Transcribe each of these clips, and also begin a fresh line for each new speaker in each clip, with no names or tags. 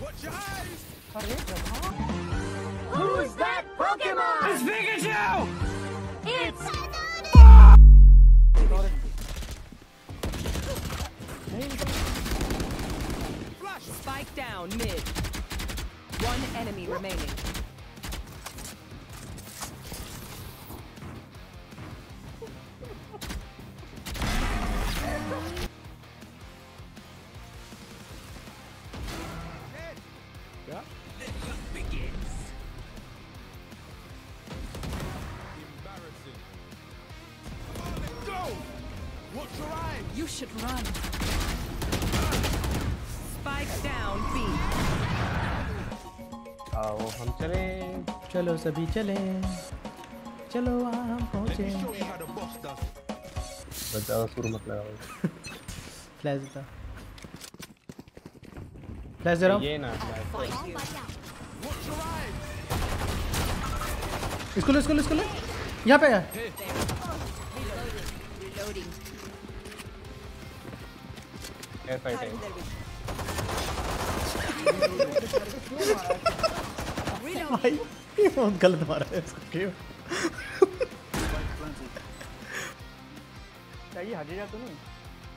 Who's that Pokemon?
It's Pikachu!
It's
Spike down mid. One enemy remaining. You should run. Spike down B.
आओ हम चले
चलो सभी चले चलो वहाँ हम पहुँचे
बचाओ सुर मत लगाओ
फ्लैश देता फ्लैश दे रहा हूँ
ये ना
इसको ले यहाँ पे है
ऐसा ही टाइम
भाई ये बहुत गलत मारा है इसको क्यों
चाहिए हटेगा तो नहीं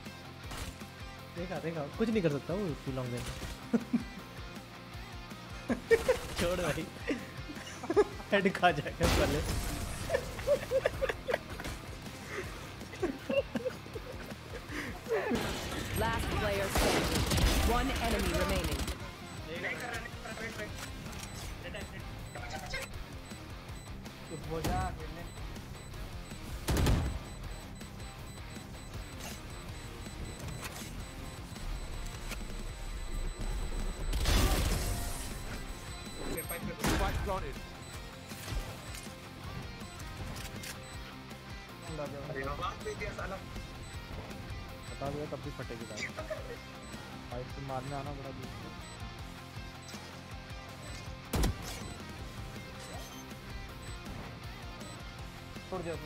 देखा कुछ नहीं कर सकता वो टू लॉन्ग में छोड़ भाई हेड खा जाएगा पहले
Last player standing. One enemy remaining.
बता दिया तब भी फटेगी बात भाई तुम मारने आना बड़ा दूर से छोड़ दिया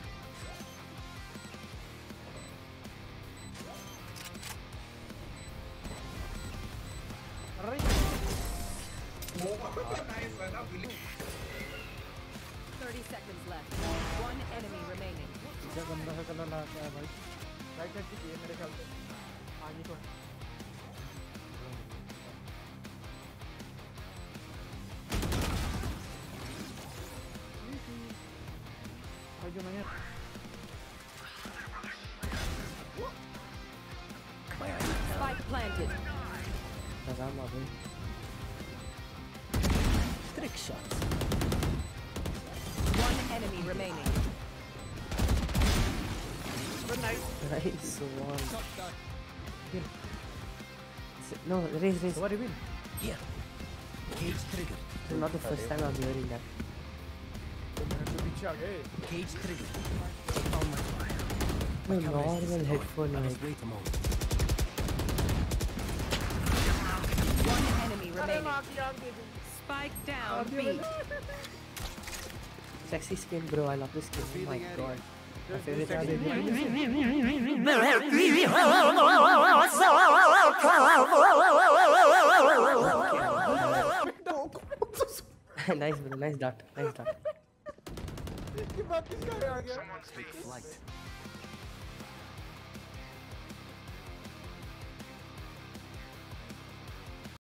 अरे
30 seconds left. One enemy remaining.
क्या गंदा सा कलर लगा है भाई राइट साइड की मेरे ख्याल से आगे को भाई जो नहीं है
Spike planted.
लगाम आ गई
Trick shots. One enemy remaining.
Nice one. Here. No, raise.
what do you mean
Here. Cage trigger. This is not the first time I'm hearing that.
पीछे आ गए
Cage trigger. Oh my god. No normal headphone. Wait a moment.
One enemy remaining. Spike down B.
Sexy skin, bro. I love this skin. Oh my god. My favorite skin. Nice, bro. Nice dot.
इसकी बात किसका आ गया
Someone's take flight.